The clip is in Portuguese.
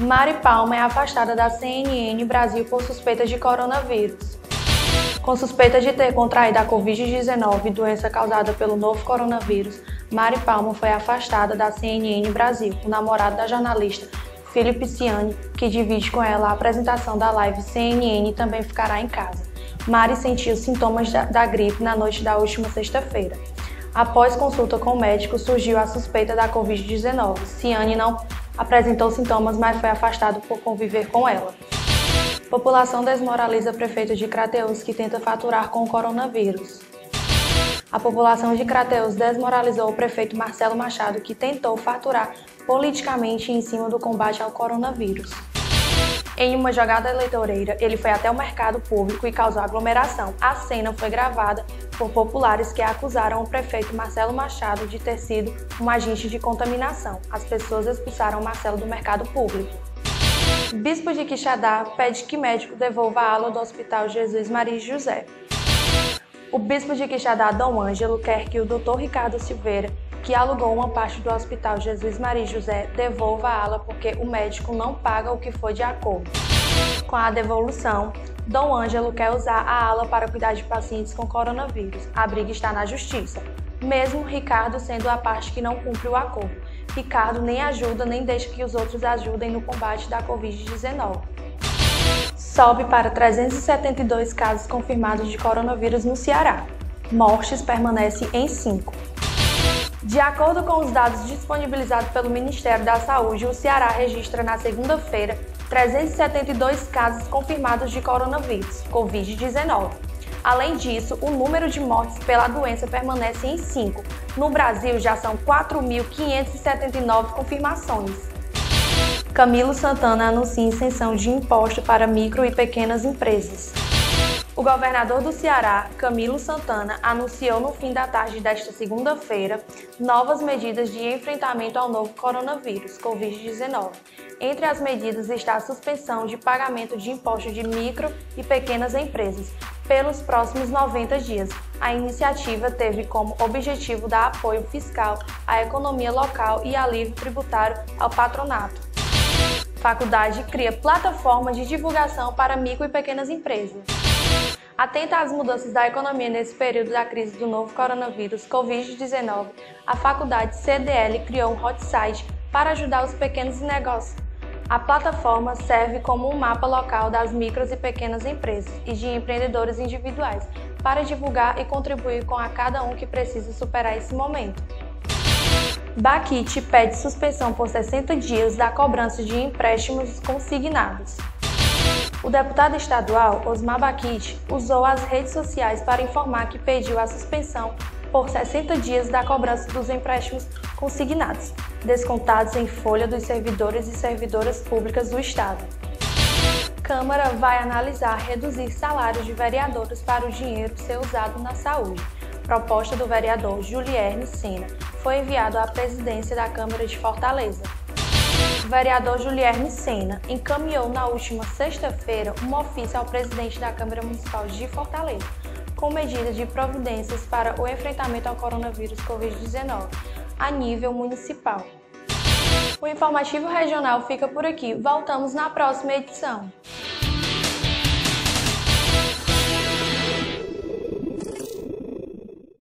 Mari Palma é afastada da CNN Brasil por suspeita de coronavírus. Com suspeita de ter contraído a Covid-19, doença causada pelo novo coronavírus, Mari Palma foi afastada da CNN Brasil. O namorado da jornalista, Felipe Ciani, que divide com ela a apresentação da live CNN, também ficará em casa. Mari sentiu sintomas da gripe na noite da última sexta-feira. Após consulta com o médico, surgiu a suspeita da Covid-19. Ciani não apresentou sintomas, mas foi afastado por conviver com ela. População desmoraliza prefeito de Crateús que tenta faturar com o coronavírus. A população de Crateús desmoralizou o prefeito Marcelo Machado, que tentou faturar politicamente em cima do combate ao coronavírus. Em uma jogada eleitoreira, ele foi até o mercado público e causou aglomeração. A cena foi gravada por populares que acusaram o prefeito Marcelo Machado de ter sido um agente de contaminação. As pessoas expulsaram Marcelo do mercado público. Bispo de Quixadá pede que médico devolva a ala do Hospital Jesus Maria José. O bispo de Quixadá, Dom Ângelo, quer que o Dr. Ricardo Silveira, que alugou uma parte do Hospital Jesus Maria José, devolva a ala porque o médico não paga o que foi de acordo. Com a devolução, Dom Ângelo quer usar a ala para cuidar de pacientes com coronavírus. A briga está na justiça, mesmo Ricardo sendo a parte que não cumpre o acordo. Ricardo nem ajuda nem deixa que os outros ajudem no combate da Covid-19. Sobe para 372 casos confirmados de coronavírus no Ceará. Mortes permanecem em 5. De acordo com os dados disponibilizados pelo Ministério da Saúde, o Ceará registra na segunda-feira 372 casos confirmados de coronavírus, Covid-19. Além disso, o número de mortes pela doença permanece em 5. No Brasil, já são 4.579 confirmações. Camilo Santana anuncia isenção de imposto para micro e pequenas empresas. O governador do Ceará, Camilo Santana, anunciou no fim da tarde desta segunda-feira novas medidas de enfrentamento ao novo coronavírus, Covid-19. Entre as medidas está a suspensão de pagamento de imposto de micro e pequenas empresas pelos próximos 90 dias. A iniciativa teve como objetivo dar apoio fiscal à economia local e alívio tributário ao patronato. Faculdade cria plataforma de divulgação para micro e pequenas empresas. Atenta às mudanças da economia nesse período da crise do novo coronavírus Covid-19, a faculdade CDL criou um hot site para ajudar os pequenos negócios. A plataforma serve como um mapa local das micros e pequenas empresas e de empreendedores individuais para divulgar e contribuir com a cada um que precisa superar esse momento. Baquite pede suspensão por 60 dias da cobrança de empréstimos consignados. O deputado estadual, Osmar Baquite, usou as redes sociais para informar que pediu a suspensão por 60 dias da cobrança dos empréstimos consignados, descontados em folha dos servidores e servidoras públicas do Estado. Câmara vai analisar reduzir salários de vereadores para o dinheiro ser usado na saúde. Proposta do vereador Julierme Sena foi enviado à presidência da Câmara de Fortaleza. O vereador Julierme Sena encaminhou na última sexta-feira um ofício ao presidente da Câmara Municipal de Fortaleza, com medidas de providências para o enfrentamento ao coronavírus Covid-19 a nível municipal. O informativo regional fica por aqui. Voltamos na próxima edição.